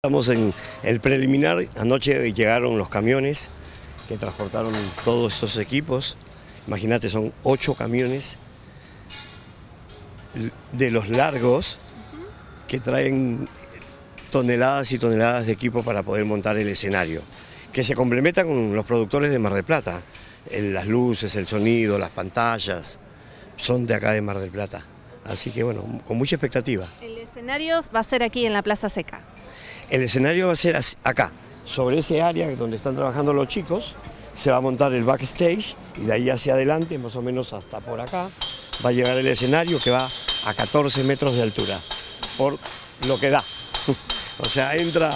Estamos en el preliminar. Anoche llegaron los camiones que transportaron todos estos equipos. Imagínate, son 8 camiones de los largos que traen toneladas y toneladas de equipo para poder montar el escenario, que se complementa con los productores de Mar del Plata. Las luces, el sonido, las pantallas, son de acá de Mar del Plata. Así que bueno, con mucha expectativa. El escenario va a ser aquí en la Plaza Seca. El escenario va a ser acá, sobre ese área donde están trabajando los chicos. Se va a montar el backstage y de ahí hacia adelante, más o menos hasta por acá, va a llegar el escenario que va a 14 metros de altura, por lo que da. O sea, entra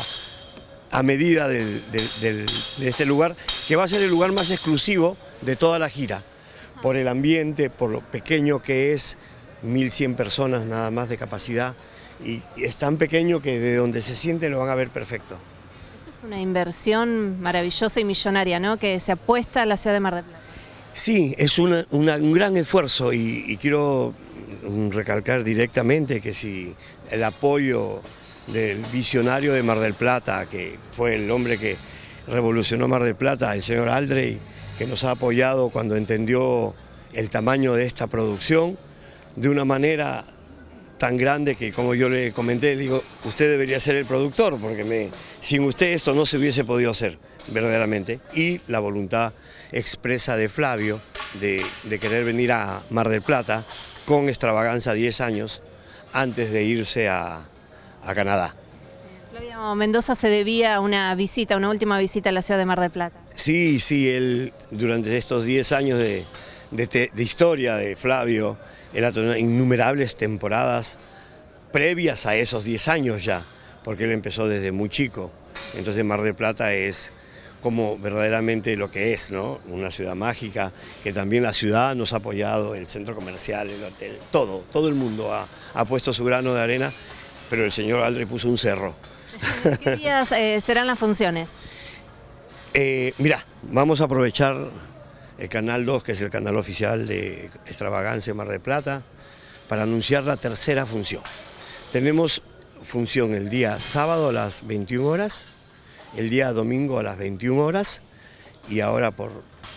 a medida de este lugar, que va a ser el lugar más exclusivo de toda la gira, por el ambiente, por lo pequeño que es, 1100 personas nada más de capacidad, y es tan pequeño que de donde se siente lo van a ver perfecto. Esto es una inversión maravillosa y millonaria, ¿no?, que se apuesta a la ciudad de Mar del Plata. Sí, es un gran esfuerzo y quiero recalcar directamente que si el apoyo del visionario de Mar del Plata, que fue el hombre que revolucionó Mar del Plata, el señor Aldrey, que nos ha apoyado cuando entendió el tamaño de esta producción, de una manera tan grande que, como yo le comenté, le digo, usted debería ser el productor, porque sin usted esto no se hubiese podido hacer, verdaderamente. Y la voluntad expresa de Flavio de querer venir a Mar del Plata con Extravaganza 10 años antes de irse a Canadá. Flavio Mendoza se debía una visita, una última visita a la ciudad de Mar del Plata. Sí, él durante estos 10 años de historia de Flavio, él ha tenido innumerables temporadas previas a esos 10 años ya, porque él empezó desde muy chico. Entonces Mar del Plata es como verdaderamente lo que es, ¿no? Una ciudad mágica, que también la ciudad nos ha apoyado, el centro comercial, el hotel, todo el mundo ha puesto su grano de arena, pero el señor Aldrey puso un cerro. ¿Qué días serán las funciones? Mira, vamos a aprovechar el Canal 2, que es el canal oficial de Extravaganza Mar del Plata, para anunciar la tercera función. Tenemos función el día sábado a las 21 horas, el día domingo a las 21 horas, y ahora por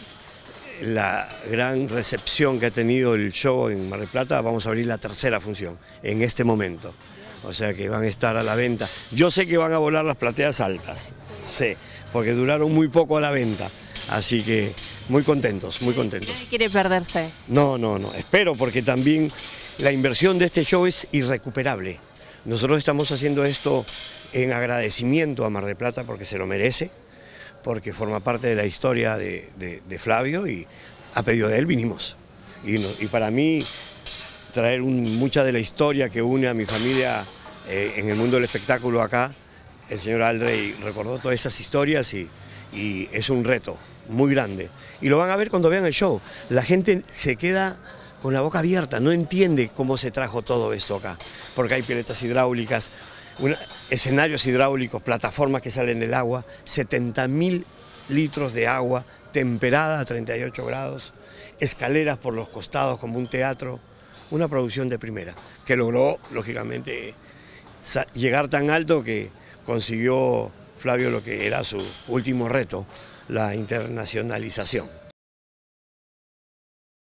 la gran recepción que ha tenido el show en Mar del Plata, vamos a abrir la tercera función en este momento. O sea que van a estar a la venta. Yo sé que van a volar las plateas altas, sé, porque duraron muy poco a la venta, así que muy contentos, muy contentos. ¿Nadie quiere perderse? No, espero, porque también la inversión de este show es irrecuperable. Nosotros estamos haciendo esto en agradecimiento a Mar del Plata porque se lo merece, porque forma parte de la historia de Flavio y a pedido de él vinimos. Y para mí traer mucha de la historia que une a mi familia en el mundo del espectáculo acá, el señor Aldrey recordó todas esas historias y es un reto muy grande. Y lo van a ver cuando vean el show. La gente se queda con la boca abierta, no entiende cómo se trajo todo esto acá, porque hay piletas hidráulicas, escenarios hidráulicos, plataformas que salen del agua, 70.000 litros de agua temperada a 38 grados, escaleras por los costados como un teatro, una producción de primera, que logró, lógicamente, llegar tan alto que consiguió Flavio lo que era su último reto, la internacionalización.